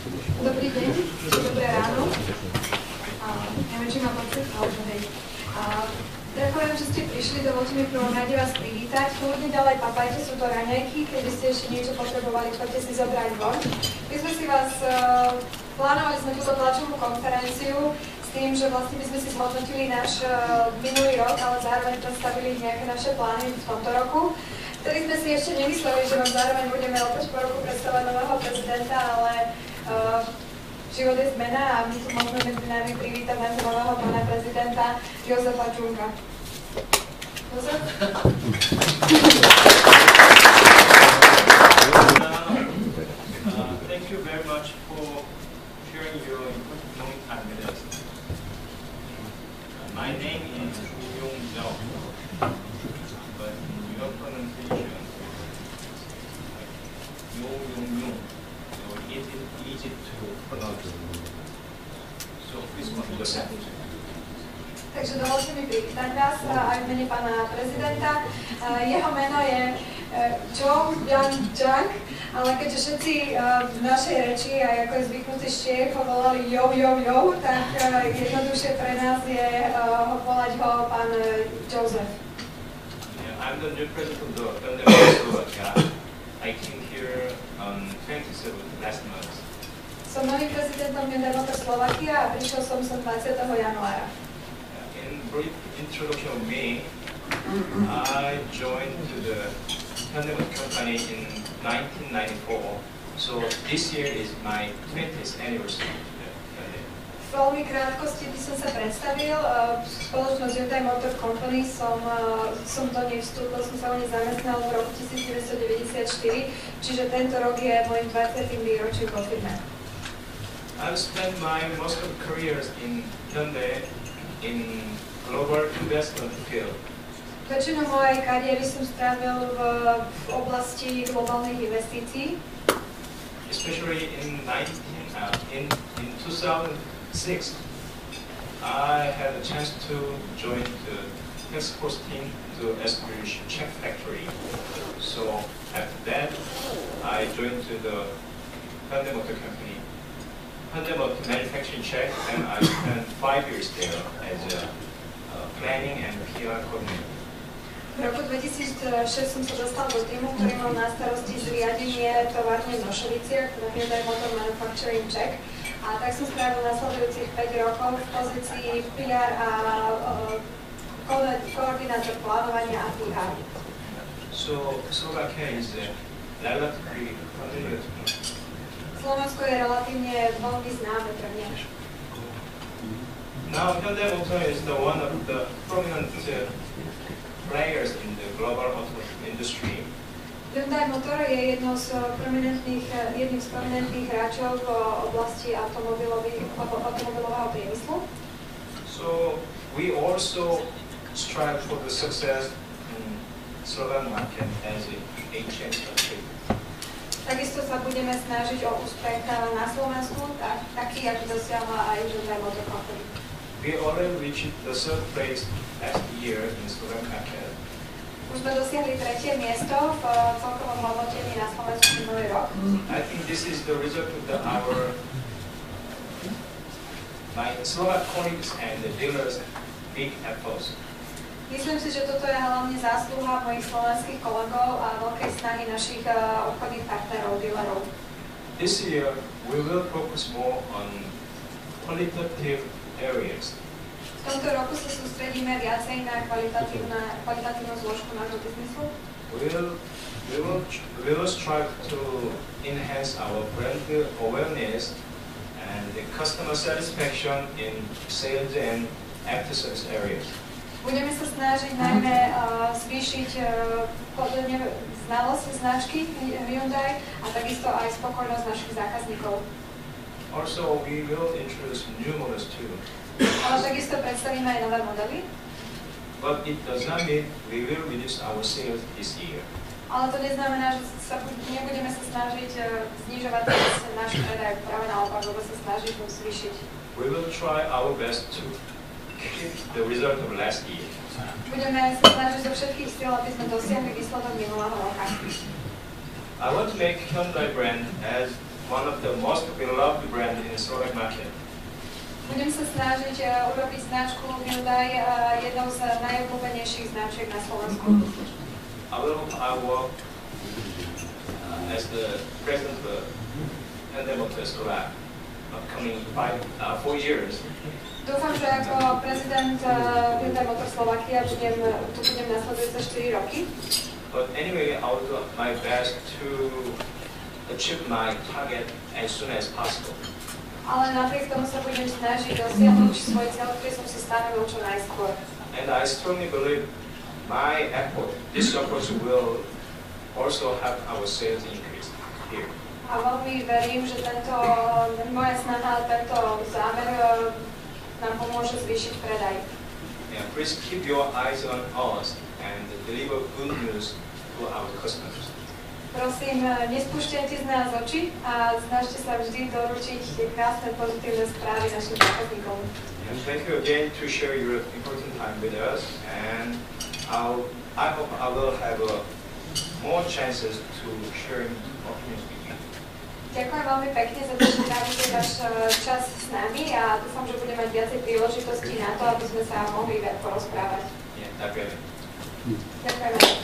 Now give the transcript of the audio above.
Dobrý deň, dobré ráno. Neviem, či mám počuť, ale hej. Ďakujem, že ste prišli, dovolte mi prvom rade vás privítať. Kľudne ďalej papajte, sú to raňajky, keby ste ešte niečo potrebovali, choďte si zobrať von. My sme si vás, plánovali sme túto tlačovú konferenciu s tým, že vlastne by sme si zhodnotili náš minulý rok, ale zároveň predstavili nejaké naše plány v tomto roku. Vtedy sme si ešte nemysleli, že vám zároveň budeme opäť po roku predstavovať nového prezidenta, ale život je zmena a my tu môžeme medzi nami privítať nášho nového pána prezidenta Jozefa Čunga. Jozef? Thank you very much for sharing your important time with us. My name is Yong Jung, but in your pronunciation, Yong, so it is easy to pronounce. So please continue. Takže dovolte mi privítať vás aj v mene pána prezidenta. Jeho meno je Zhou Yang, ale keďže všetci v našej reči, aj ako je zvyknutý Štiech, ho volali Jo, tak jednoduchšie pre nás je volať ho pán Joseph. Yeah, I'm the new president of Slovakia. I came here on 27th last month. Som novým prezidentom Hyundai Motor Slovakia a prišiel som 20. januára. In brief introduction of me, I joined the Hyundai Motor Company in 1994. So this year is my 20th anniversary. V veľmi krátkosti by som sa predstavil. Spoločnosť Hyundai Motor Company som do nej vstúpil, som sa o nej zamestnal v roku 1994, čiže tento rok je môjim 20. výročím vo firme. I've spent my most of careers in Hyundai in global investment field. Väčšinu mojej kariéry som strávil v oblasti globálnych investícií. Especially in 2006, I had a chance to join the task force team to establish Czech factory. So after that, I joined to the Hyundai Motor Company. Hyundai Motor manufacturing Czech, and I spent 5 years there as a planning and PR coordinator. V roku 2006 som sa dostal do týmu, ktorý mal na starosti zriadenie továrne v Nošoviciach, na Hyundai Motor Manufacturing Czech. A tak som strávil nasledujúcich 5 rokov v pozícii PR a koordinátor plánovania a PR. So Slovakia is relatively familiar to me. Slovensko je relatívne veľmi známe pre mňa. Now Hyundai Motor is the one of the prominent players in the global automotive industry. Hyundai Motor je jedním z prominentných hráčov v oblasti automobilového priemyslu. So we also strive for the success in Slovak market as a HM country. Takisto sa budeme snažiť o úspech na Slovensku, taký, ako dosiahla aj Hyundai Motor Company. We already reached the third place last year in Slovak market. Už sme dosiahli 3. miesto v celkovom hodnotení na Slovensku minulý rok. I think this is the result of my Slovak colleagues and the dealers' big efforts. Myslím si, že toto je hlavne zásluha mojich slovenských kolegov a veľkej snahy našich obchodných partnerov, dealerov. This year, we will focus more on qualitative areas. V tomto roku sa sústredíme viacej na kvalitatívnu zložku nášho biznisu. We will strive to enhance our brand awareness and the customer satisfaction in sales and after-sales areas. Budeme sa snažiť najmä zvýšiť znalosť značky Hyundai a takisto aj spokojnosť našich zákazníkov. Also, we will introduce new models too. Ale takisto predstavíme aj nové modely. But it does not mean we will reduce our sales this year. Ale to neznamená, že nebudeme sa snažiť znižovať náš predaj, práve naopak, budeme sa snažiť ho zvýšiť. We will try our best to keep the result of last year. Budeme sa snažiť zo všetkých síl, aby sme dosiahli výsledok minulého roka. I want to make Hyundai brand as one of the most beloved brand in Slovak market. Budem sa snažiť urobiť značku Hyundai jednou z najobľúbenejších značiek na Slovensku. I work as the president of Hyundai Motors Slovak, upcoming 4 years. Dúfam, že ako prezident Hyundai Motors Slovakia tu budem nasledujúce 4 roky. But anyway, I will do my best to achieve my target as soon as possible. Ale napriek tomu sa budem snažiť dosiahnuť svoj cieľ, ktorý som si stanovil čo najskôr. And I strongly believe my effort, this effort will also help our sales increase here. A veľmi verím, že moja snaha, tento zámer nám pomôže zvýšiť predaj. Yeah, please keep your eyes on us and deliver good news to our customers. Prosím, nespúšťajte z nás oči a snažte sa vždy doručiť tie krásne pozitívne správy našim zákazníkom. And thank you again to share your important time with us, and I hope I will have more chances to share opinions with you. Ďakujem veľmi pekne za to, že trávite váš čas s nami a dúfam, že budeme mať viacej príležitostí na to, aby sme sa mohli viac porozprávať. Yeah, ďakujem. Ďakujeme.